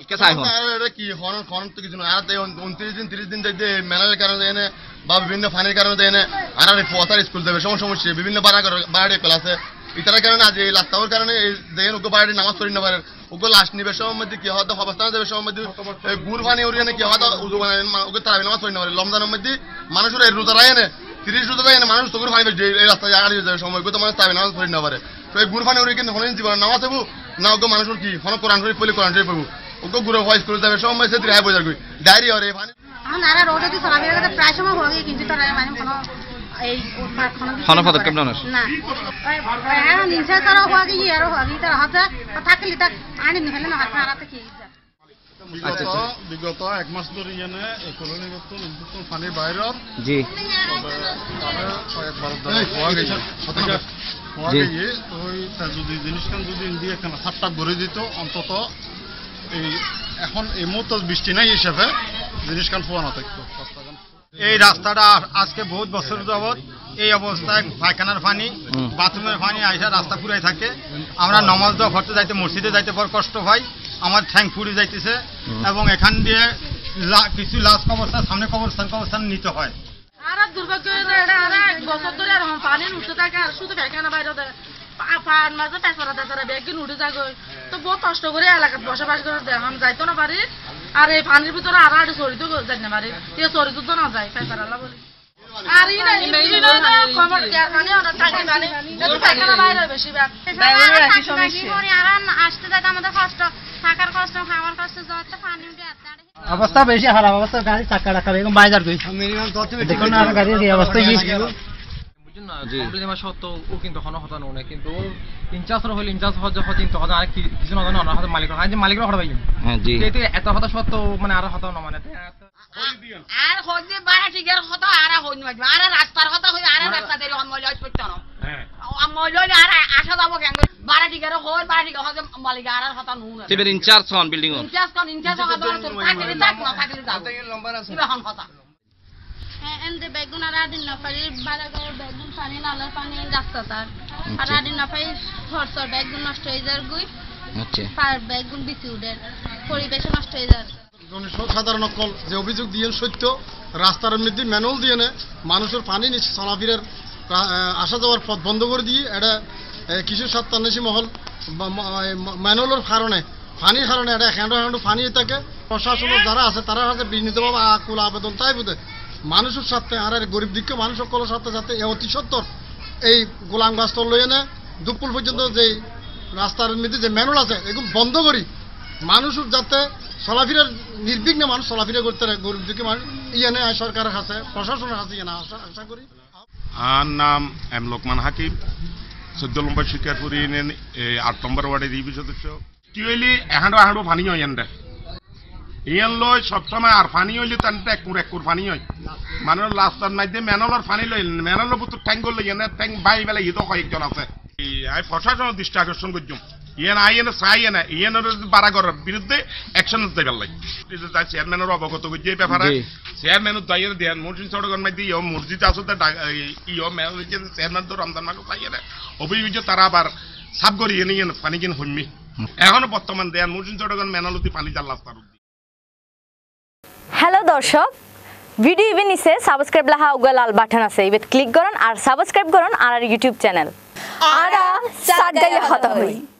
কি হন তো কিছু না আর 29 দিন 30 দিন যাইতে মেলার কারণে এনে বা বিভিন্ন ফানির কারণে এনে আর পথার স্কুল দেবে সমস্যা বিভিন্ন বাড়ি ক্লাসে এটার কারণে আজ এই লাস্তাওর কারণে দেখেন ওকে বাড়ি নামাজ পড়ি না পারে ওকে লাশ নিবে সময় মধ্যে কি হয়তো অবস্থা দেবে সময় মধ্যে গুড় পানি ওরিয়ে কি হয়তো ওকে তারাবি নামাজ পড়ি না পারে রমজানের মধ্যে মানুষের এই রোজা রায় এনে 30 রোজা রায় এনে মানুষ তো গুড় পানি এই রাস্তায় আড়িয়ে যাবে সময় ওকে তো মানুষ তারাবি নামাজ পড়ি না পারে তো এই গুড় পানি ওরিয়ে কিন্তু হলেন জীবন নামাজ হবো না ওকে মানুষের কি হন কোরআন শরীফ পড়লে কোরআন শরীফ পড়বো ওকে গুড়ে ভয়েস করে যাবে সময় সে 3 বছর কই ডায়রি আর এই পানি নারা রোডে দি চলাবি প্রায় সময় হয়ে কিন্তু তারা মানে কোনো এই কোনো পদক্ষেপ না না হ্যাঁ নিচে তারা হওয়া গিয়ে আর হওয়া গিয়ে তারা হাতে থাকলে তা আনি নিলে না হাতে আরাতে কি বিগত 1 মাস ধরে এনে এই কলোনিগত নতুন পানির বাইরে জি কয়েকবার হওয়া গেছে হওয়া গিয়ে ওই যদি জিনিসখান যদি ইন্ডিয়া এখানে সাতটা ভরে দিত অন্তত এই এখন এই মুহূর্তে বৃষ্টি নাই হিসেবে জিনিসখান পোয়ানো থাকতো এই রাস্তাটা আজকে বহুত বছর যাবত এই অবস্থায় পায়খানার পানি বাথরুমের পানি আইসা রাস্তা পুরাই থাকে আমরা নামাজ দেওয়া করতে যাইতে মসজিদে যাইতে বড় কষ্ট হয় আমার ঠ্যাং ফুড়ে যাইতেছে এবং এখান দিয়ে কিছু লাশ কবরস্থান সামনে কবরস্থান নিতে হয় আর দুর্ভাগ্য আর এক বছর ধরে আর পানি উঠতে থাকে আর শুধু পায়খানা বাইরে পান মাঝে পেছারা ব্যাগিন উঠে যাগো তো বহু কষ্ট করে এলাকায় বসবাস করে দেখান যাইতো না পারি আর এই পানির ভিতরে আর চরিত যাই না পারি এ চরিত তো না যায় পেছারা বলে আর আসতে যাইতে আমাদের কষ্ট থাকার কষ্ট খাওয়ার কষ্ট পানি উঠে অবস্থা বেশি খারাপ অবস্থা গাড়ি চাক্কা টাকা বেগম বাজার কই দেখুন না গাড়ির এই অবস্থা কি বুঝুন না কমপ্লেন আমার সত্য ও কিন্তু হন হতানো না কিন্তু ও ইনচার্জ হইল ইনচার্জ হচ্ছে তো আর কিছু না জানো না হাতে মালিক হয় যে মালিকরা হড় পাইলেন হ্যাঁ জি এতে এত হতা সত্য মানে আর হতানো না মানে আর হইছে বাড়া টিকের কথা আর হইন মাইবা আর রাস্তার কথা হই আর রাস্তা দেরি আমল লইছ পড়তো না হ্যাঁ আমল লইলে আর আসা যাব কেন বাড়া টিকের হয় বাড়া টিকে হয় মালিক আর কথা নুন সেবের ইনচার্জ হন বিল্ডিং ইনচার্জ কথা থাকলে থাক না থাকলে যাও নম্বর আছে কি হন কথা এন্ড বেগুন আর দিন না পারি বারাগার বেগুন পানি নালার পানি রাস্তা তার আর দিন না পাই ফরসর বেগুন নষ্ট হয়ে যার গুই আচ্ছা পার বেগুন বিচি উড়ে পরিবেশ নষ্ট হয়ে যায় সাধারণ অকল যে অভিযোগ দিয়ে সত্য রাস্তার মধ্যে ম্যানুয়াল দিয়ে মানুষের পানি নিচে চলাফেরার আসা যাওয়ার পথ বন্ধ করে দিয়ে এটা কিছু সত্যান্বেষী মহল ম্যানুয়ালের কারণে পানির কারণে এটা হ্যান্ড পানি থাকে প্রশাসনের যারা আছে তারা হচ্ছে বিনীতভাবে আকুল আবেদন তাই বোধ মানুষের সাথে আর গরিব দিকে মানুষ সকলের সাথে যাতে অতি সত্তর এই গোলাম গাছটা লইয়ে না দুপুর পর্যন্ত যে রাস্তার মধ্যে যে ম্যানুয়াল আছে এগুলো বন্ধ করি মানুষের যাতে চলাফেরার নির্বিঘ্নে মানুষ চলাফেরা করতে পারে গরিব দিকে মানুষ ইয়ে নেয় সরকারের কাছে প্রশাসনের কাছে ইয়ে না আশা করি। আর নাম এম লোকমান হাকিম 14 নম্বর শিকারপুর ইউনিয়ন 8 নম্বর ওয়ার্ডের ইবি সদস্য কি হইলি এহাঁড়ো পানি হয় এনটা ইয়ান লই সবসময় আর পানি হইলে তান একুর পানি হয় মানে লাস্টার মাইতে ম্যানলর পানি লই ম্যানলর বুতু ট্যাঙ্ক লই এনে ট্যাঙ্ক বাই বেলা ইতো কয়েকজন আছে আই প্রশাসনের দৃষ্টি আকর্ষণ করছুম ইয়ান আইনে চাই না ইয়ানের বারাগরের বিরুদ্ধে অ্যাকশন দেবার লাগে চেয়ারম্যানের অবগত করছে এই ব্যাপারে চেয়ারম্যানের দায়ের দেন মসজিদ চড়গন মাইতে ইয় মসজিদ আসতে ইয় চেয়ারম্যান তো রমজান মাকে চাই না অভিযোগ তারা আবার সাব করি এনে পানি কিন হইমি এখনো বর্তমান দেন মসজিদ চড়গন ম্যানলতি পানি জাল রাস্তার। হ্যালো দর্শক ভিডিও ইভেন নিচে সাবস্ক্রাইব লাহা উগা লাল বাটন আছে ইবেত ক্লিক করুন আর সাবস্ক্রাইব করুন আর ইউটিউব চ্যানেল আরা সাগাইলে হতা হই।